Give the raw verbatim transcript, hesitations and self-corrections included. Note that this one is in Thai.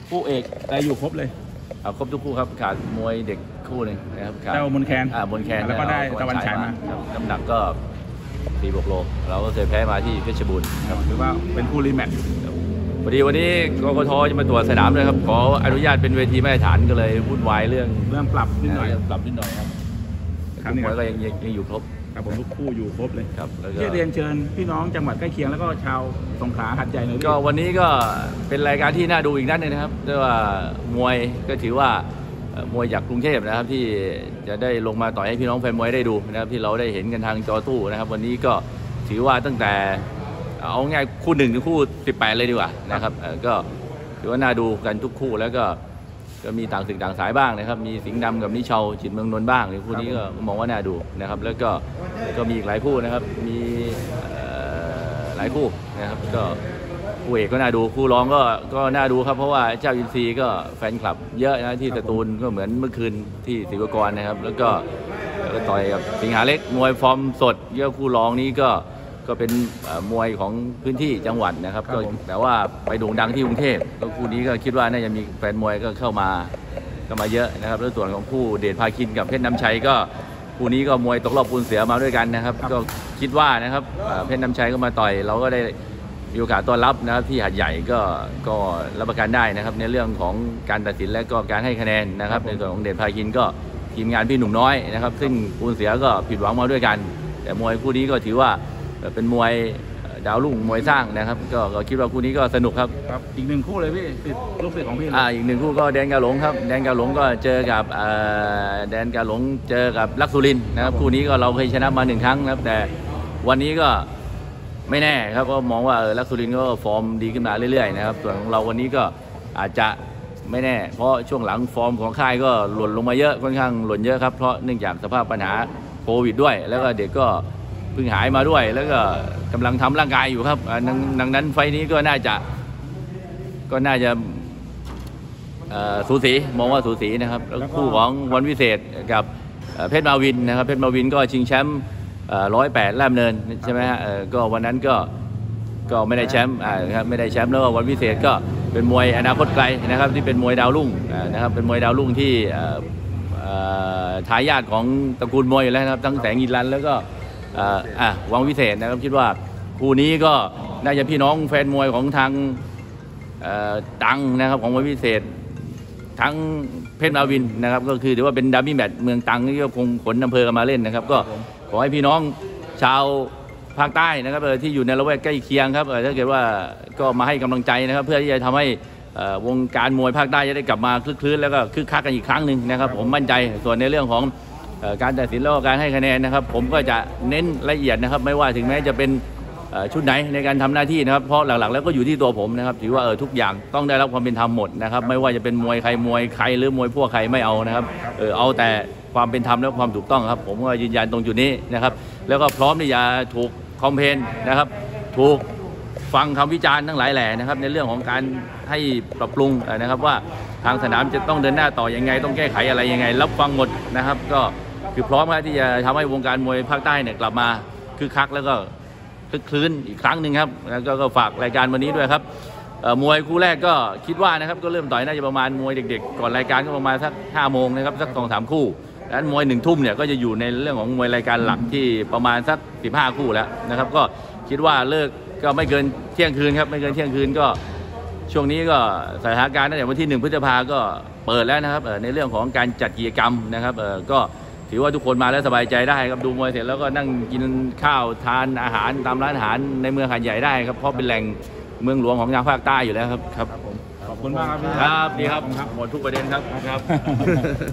คู่เอกอะไรอยู่ครบเลยเอาครบทุกคู่ครับขาดมวยเด็กคู่หนึ่งนะครับเจ้ามนแคนอ่ามนแคนแล้วก็ได้ตะวันฉายมาน้ำหนักก็สี่บวกโลเราก็เคยแพ้มาที่เพชรบูรณ์ครับถือว่าเป็นคู่รีแมตช์พอดีวันนี้กกทจะมาตรวจสนามเลยครับขออนุญาตเป็นเวทีมาตรฐานก็เลยวุ่นวายเรื่องเรื่องปรับนิดหน่อยปรับนิดหน่อยครับทุกมวยก็ยังยังอยู่ครบครับผมทุกคู่อยู่ครบเลยครับแล้วก็เรียนเชิญพี่น้องจังหวัดใกล้เคียงแล้วก็ชาวสงขลาหัดใหญ่หน่อยก็วันนี้ก็เป็นรายการที่น่าดูอีกนัดนึงนะครับด้วยว่ามวยก็ถือว่ามวยจากกรุงเทพนะครับที่จะได้ลงมาต่อยให้พี่น้องแฟนมวยได้ดูนะครับที่เราได้เห็นกันทางจอตู้นะครับวันนี้ก็ถือว่าตั้งแต่เอาง่ายคู่หนึ่งถึงคู่สิบแปดเลยดีกว่านะครับก็ถือว่าน่าดูกันทุกคู่แล้วก็ก็มีต่างศึกต่างสายบ้างนะครับมีสิงห์ดำกับนิชาวจิตเมืองนนท์บ้างคู่นี้ก็มองว่าน่าดูนะครับแล้วก็ก็มีอีกหลายคู่นะครับมีหลายคู่นะครับก็คู่เอกก็น่าดูคู่รองก็ก็น่าดูครับเพราะว่าเจ้าอินทรีย์ก็แฟนคลับเยอะนะที่สตูลก็เหมือนเมื่อคืนที่ศิวกรนะครับแล้วก็ต่อยกับสิงหาเล็กมวยฟอร์มสดเยอะคู่รองนี้ก็ก็เป็นมวยของพื้นที่จังหวัดนะครับก็แต่ว่าไปโด่งดังที่กรุงเทพก็คู่นี้ก็คิดว่าน่าจะมีแฟนมวยก็เข้ามาก็มาเยอะนะครับแล้วส่วนของคู่เดชพาคินกับเพชรน้ำชัยก็คู่นี้ก็มวยตกรอบปูนเสือมาด้วยกันนะครับก็คิดว่านะครับเพชรน้ำชัยก็มาต่อยเราก็ได้มีโอกาสต้อนรับนะครับที่หาดใหญ่ก็ก็รับประกันได้นะครับในเรื่องของการตัดสินและก็การให้คะแนนนะครับในส่วนของเดชพาคินก็ทีมงานพี่หนุ่มน้อยนะครับซึ่งปูนเสือก็ผิดหวังมาด้วยกันแต่มวยคู่นี้ก็ถือว่าเป็นมวยดาวรุ่งมวยสร้างนะครับก็คิดว่าคู่นี้ก็สนุกครับครับอีกหนึ่งคู่เลยพี่ติดลูกศิษย์ของพี่อ่าอีกหนึ่งคู่ก็แดนกาหลงครับแดนกาหลงก็เจอกับแดนกาหลงเจอกับลักษุรินทร์นะครับคู่นี้ก็เราเคยชนะมาหนึ่งครั้งนะครับแต่วันนี้ก็ไม่แน่ครับก็มองว่าลักษุรินทร์ก็ฟอร์มดีขึ้นมาเรื่อยๆนะครับส่วนของเราวันนี้ก็อาจจะไม่แน่เพราะช่วงหลังฟอร์มของค่ายก็หล่นลงมาเยอะค่อนข้างหล่นเยอะครับเพราะเนื่องจากสภาพปัญหาโควิดด้วยแล้วก็เด็กก็เพิ่งหายมาด้วยแล้วก็กำลังทำร่างกายอยู่ครับดังนั้นไฟนี้ก็น่าจะก็น่าจะสูสีมองว่าสูสีนะครับแล้วคู่ของวันวิเศษกับเพชรมาวินนะครับเพชรมาวินก็ชิงแชมป์ร้อยแปดแล่มเนินใช่ไหมฮะก็วันนั้นก็ก็ไม่ได้แชมป์ครับไม่ได้แชมป์แล้ววันวิเศษก็เป็นมวยอนาคตไกลนะครับที่เป็นมวยดาวรุ่งนะครับเป็นมวยดาวรุ่งที่ทายาทของตระกูลมวยอยู่แล้วนะครับทั้งแสงอินทร์รันแล้วก็อ่าวังวิเศษนะครับคิดว่าคู่นี้ก็น่าจะพี่น้องแฟนมวยของทางตังนะครับของวังวิเศษทั้งเพชรมาวินนะครับก็คือถือว่าเป็นดับเบิลแมตช์เมืองตังที่ก็คงขนอำเภอกันมาเล่นนะครับก็ขอให้พี่น้องชาวภาคใต้นะครับที่อยู่ในละแวกใกล้เคียงครับถ้าเกิดว่าก็มาให้กำลังใจนะครับเพื่อที่จะทำให้วงการมวยภาคใต้จะได้กลับมาคลึกคลื้นแล้วก็คึกคักกันอีกครั้งหนึ่งนะครับผมมั่นใจส่วนในเรื่องของการตัดสินแล้วก็การให้คะแนนนะครับผมก็จะเน้นละเอียดนะครับไม่ว่าถึงแม้จะเป็นชุดไหนในการทำหน้าที่นะครับเพราะหลักๆแล้วก็อยู่ที่ตัวผมนะครับถือว่าเออทุกอย่างต้องได้รับความเป็นธรรมหมดนะครับไม่ว่าจะเป็นมวยใครมวยใครหรือมวยพวกใครไม่เอานะครับเออเอาแต่ความเป็นธรรมและความถูกต้องครับผมก็ยืนยันตรงจุดนี้นะครับแล้วก็พร้อมที่จะถูกคอมเพนนะครับถูกฟังคำวิจารณ์ทั้งหลายแหล่นะครับในเรื่องของการให้ปรับปรุงนะครับว่าทางสนามจะต้องเดินหน้าต่อยังไงต้องแก้ไขอะไรยังไงรับฟังหมดนะครับก็คือพร้อมแล้วที่จะทำให้วงการมวยภาคใต้เนี่ยกลับมาคึกคักแล้วก็คึกคลื้นอีกครั้งหนึ่งครับแล้วก็ฝากรายการวันนี้ด้วยครับมวยคู่แรกก็คิดว่านะครับก็เริ่มต่อยน่าจะประมาณมวยเด็กๆก่อนรายการก็ประมาณสักห้าโมงนะครับสักสองสามคู่แล้วมวยหนึ่งทุ่มเนี่ยก็จะอยู่ในเรื่องของมวยรายการหลักที่ประมาณสักสิบห้าคู่แล้วนะครับก็คิดว่าเลิกก็ไม่เกินเที่ยงคืนครับไม่เกินเที่ยงคืนก็ช่วงนี้ก็สถานการณ์ตั้งแต่วันที่หนึ่งพฤษภาก็เปิดแล้วนะครับในเรื่องของการจัดกิจกรรมนะครับก็ถือว่าทุกคนมาแล้วสบายใจได้ครับดูมวยเสร็จแล้วก็นั่งกินข้าวทานอาหารตามร้านอาหารในเมืองหาดใหญ่ได้ครับเพราะเป็นแหล่งเมืองหลวงของทางภาคใต้อยู่แล้วครับครับขอบคุณมากครับครับดีครับหมดทุกประเด็นครับครับ